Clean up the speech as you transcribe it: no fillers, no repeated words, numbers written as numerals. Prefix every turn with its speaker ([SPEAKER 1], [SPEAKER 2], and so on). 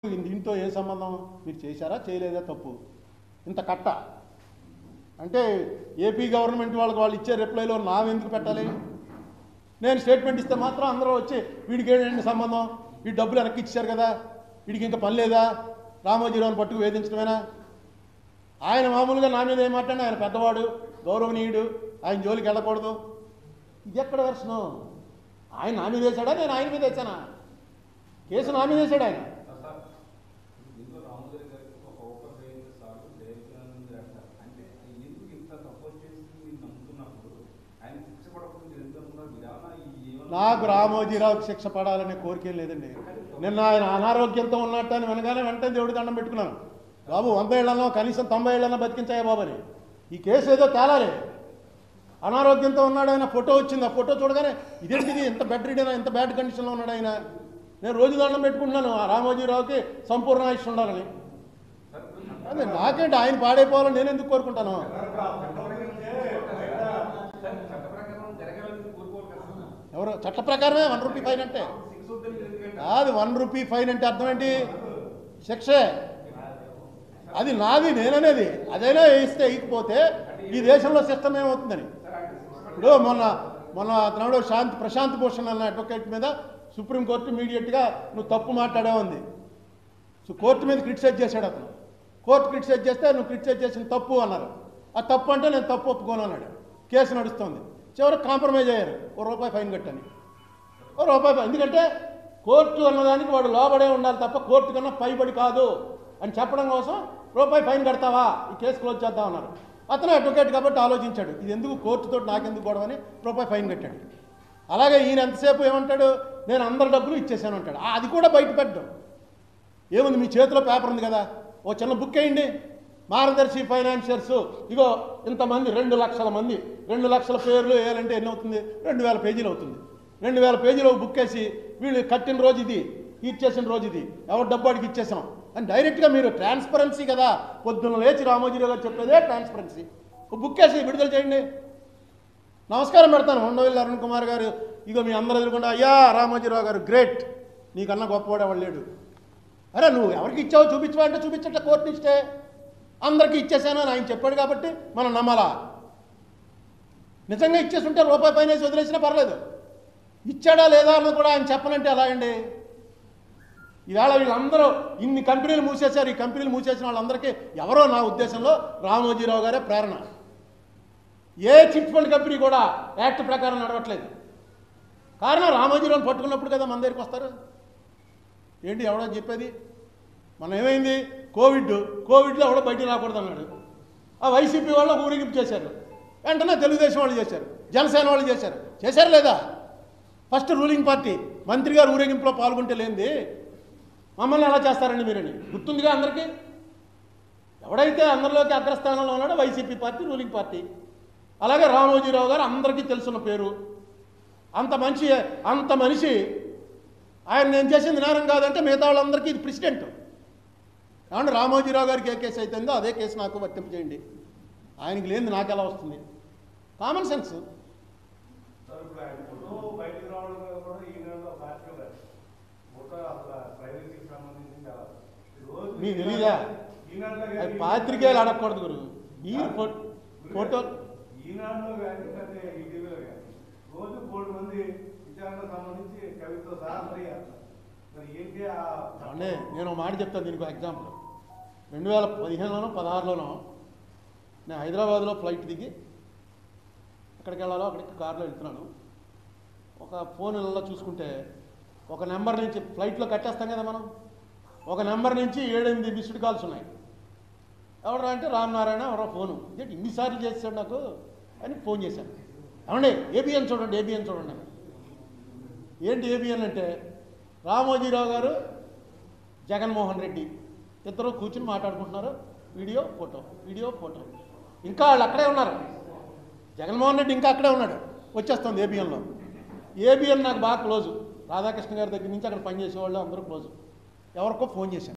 [SPEAKER 1] దీంతో ఏ సంబంధం? మీరు చేశారా చేయలేదా? తప్పు ఇంత కట్ట అంటే ఏపీ గవర్నమెంట్ వాళ్ళు ఇచ్చే రిప్లైలో నావెందుకు పెట్టాలి? నేను స్టేట్మెంట్ ఇస్తే మాత్రం అందరూ వచ్చి వీడికి ఏంటంటే సంబంధం, ఈ డబ్బులు వెనక్కి ఇచ్చారు కదా, వీడికి ఇంకా పని లేదా, రామోజీరావుని పట్టుకు వేధించడమేనా? ఆయన మామూలుగా నా మీద ఏం మాట్లాడినా ఆయన పెద్దవాడు, గౌరవనీయుడు, ఆయన జోలికి వెళ్ళకూడదు. ఇది ఎక్కడ వెర్షను? ఆయన నా మీద వేశాడా, నేను ఆయన మీద వేసానా? కేసు నా మీద వేశాడు ఆయన. నాకు రామోజీరావుకి శిక్ష పడాలనే కోరిక లేదండి. నిన్న ఆయన అనారోగ్యంతో ఉన్నట్టు అని వెనగానే వెంటనే దేవుడి దండం పెట్టుకున్నాను. బాబు 100 ఏళ్ళనో కనీసం 90 ఏళ్ళనో బతికించాయా బాబు అని. ఈ కేసు ఏదో తేలాలి. అనారోగ్యంతో ఉన్నాడు ఆయన, ఫోటో వచ్చింది. ఆ ఫోటో చూడగానే ఇదేంటిది, ఎంత బెడ్ రీడైనా, ఎంత బ్యాడ్ కండిషన్లో ఉన్నాడు ఆయన. నేను రోజు దండం పెట్టుకుంటున్నాను రామోజీరావుకి సంపూర్ణ ఆయుష్ ఉండాలని. అదే నాకేంటి ఆయన పాడైపోవాలని నేను ఎందుకు కోరుకుంటాను? ఎవరు చట్ట ప్రకారమే 1 రూపీ ఫైన్ అంటే అది 1 రూపీ ఫైన్ అంటే అర్థం ఏంటి? శిక్షే. అది నాది, నేననేది. అదైనా వేయిస్తే వేయకపోతే ఈ దేశంలో సిస్టమ్ ఏమవుతుందని. ఇప్పుడు మొన్న తమిళ ప్రశాంత్ భూషణ్ అన్న అడ్వకేట్ మీద సుప్రీంకోర్టు ఇమీడియట్గా నువ్వు తప్పు మాట్లాడావు ఉంది. సో కోర్టు మీద క్రిటిసైజ్ చేశాడు అతను. కోర్టు క్రిటిసైజ్ చేస్తే నువ్వు క్రిటిసైజ్ చేసిన తప్పు అన్నారు. ఆ తప్పు అంటే నేను తప్పు ఒప్పుకోను అన్నాడు. కేసు నడుస్తుంది. చివరికి కాంప్రమైజ్ అయ్యారు. ₹1 ఫైన్ కట్టని. ₹1 ఫైన్. ఎందుకంటే కోర్టు అన్నదానికి వాడు లోబడే ఉండాలి తప్ప కోర్టు కన్నా పైబడి కాదు అని చెప్పడం కోసం ₹1 ఫైన్ కడతావా, ఈ కేసు క్లోజ్ చేద్దాం అన్నారు. అతను అడ్వకేట్ కాబట్టి ఆలోచించాడు, ఇది ఎందుకు కోర్టుతో నాకెందుకు గొడవ అని ₹1 ఫైన్ కట్టాడు. అలాగే ఈయన ఎంతసేపు ఏమంటాడు, నేను అందరి డబ్బులు ఇచ్చేసాను అంటాడు. అది కూడా బయట పెట్టడం ఏముంది, మీ చేతిలో పేపర్ ఉంది కదా, ఓ చిన్న బుక్ వేయండి, మార్గదర్శి ఫైనాన్షియర్స్, ఇగో ఇంతమంది 2 లక్షల మంది, 2 లక్షల పేర్లు వేయాలంటే ఎన్ని అవుతుంది? 2000 పేజీలు అవుతుంది. 2000 పేజీలు బుక్ వేసి వీళ్ళు కట్టిన రోజు ఇది, ఇచ్చేసిన రోజు ఇది, ఎవరు డబ్బు అడిగి ఇచ్చేసాం అని డైరెక్ట్గా మీరు ట్రాన్స్పరెన్సీ కదా, పొద్దున్న లేచి రామోజీరావు గారు చెప్పేదే ట్రాన్స్పరెన్సీ. బుక్ వేసి విడుదల చేయండి. నమస్కారం పెడతాను ఉండవల్లి అరుణ్ కుమార్ గారు, ఇగో మీ అందరూ ఎదుర్కొంటే అయ్యా రామోజీరావు గారు గ్రేట్, నీకన్నా గొప్పవాడు ఎవడు లేడు. అరే నువ్వు ఎవరికి ఇచ్చావో చూపించవా అంటే చూపించట్లే, కోర్టు ఇస్తే అందరికీ ఇచ్చేసాను అని ఆయన చెప్పాడు కాబట్టి మనం నమ్మాలా? నిజంగా ఇచ్చేసి ఉంటే ₹1 ఫైన్ వేసి వదిలేసినా పర్లేదు. ఇచ్చాడా లేదా అన్నది కూడా ఆయన చెప్పనంటే ఎలా అండి? ఈవేళ వీళ్ళందరూ ఇన్ని కంపెనీలు మూసేశారు. ఈ కంపెనీలు మూసేసిన వాళ్ళందరికీ ఎవరో నా ఉద్దేశంలో రామోజీరావు గారే ప్రేరణ. ఏ చిట్ ఫండ్ కంపెనీ కూడా యాక్ట్ ప్రకారం నడవట్లేదు. కారణం రామోజీరావుని పట్టుకున్నప్పుడు కదా మన దగ్గరికి వస్తారు. ఏంటి ఎవడో చెప్పేది? మనం ఏమైంది, కోవిడ్లో ఎవడో బయటికి రాకూడదు అన్నాడు. ఆ వైసీపీ వాళ్ళు ఊరేగింపు చేశారు. వెంటనే తెలుగుదేశం వాళ్ళు చేశారు, జనసేన వాళ్ళు చేశారు లేదా? ఫస్ట్ రూలింగ్ పార్టీ మంత్రి గారు ఊరేగింపులో పాల్గొంటే లేనిది మమ్మల్ని ఎలా చేస్తారండి మీరని గుర్తుందిగా అందరికీ. ఎవడైతే అందరిలోకి అగ్రస్థానంలో ఉన్నాడో వైసీపీ పార్టీ, రూలింగ్ పార్టీ. అలాగే రామోజీరావు గారు అందరికీ తెలుసున్న పేరు. అంత మనిషి ఆయన నేను చేసింది నేరం కాదంటే మిగతా వాళ్ళందరికీ ఇది ప్రెసిడెంట్. ఏమంటే రామోజీరావు గారికి ఏ కేసు అవుతుందో అదే కేసు నాకు వర్తింపజేయండి. ఆయనకి లేనిది నాకు ఎలా వస్తుంది? Common sense. మీకు తెలీదా? పాత్రికేయులు అడగకూడదు గురు. ఈ ఫోటో
[SPEAKER 2] ఈనాడులో కానీ ఈటీవీలో కానీ రోజు 3 మంది విచారణకు సంబంధించి కవితో సహా మరి ఏంటి
[SPEAKER 1] అంటే నేను మాట చెప్తాను దీనికి ఎగ్జాంపుల్. 2015లోనో 16లోనో నేను హైదరాబాద్లో ఫ్లైట్ దిగి ఎక్కడికి వెళ్ళాలో అక్కడికి కారులో వెళ్తున్నాను. ఒక ఫోన్లలో చూసుకుంటే ఒక నెంబర్ నుంచి ఫ్లైట్లో కట్టేస్తాం కదా మనం, ఒక నెంబర్ నుంచి 7-8 మిస్డ్ కాల్స్ ఉన్నాయి. ఎవరా అంటే రామనారాయణ ఎవరో ఫోను. ఏంటి ఇన్నిసార్లు చేశాడు నాకు అని ఫోన్ చేశాను. ఏమండి ఏబిఎన్ చూడండి ఏంటి ఏబిఎన్ అంటే రామోజీరావు గారు, జగన్మోహన్ రెడ్డి ఇద్దరు కూర్చుని మాట్లాడుకుంటున్నారు. Video photo. ఇంకా వాళ్ళు అక్కడే ఉన్నారు. జగన్మోహన్ రెడ్డి ఇంకా అక్కడే ఉన్నాడు. వచ్చేస్తుంది ఏబిఎన్లో. ఏబిఎన్ నాకు బాగా క్లోజు. రాధాకృష్ణ గారి దగ్గర నుంచి అక్కడ పనిచేసేవాళ్ళు అందరూ క్లోజు. ఎవరికో ఫోన్ చేశాను.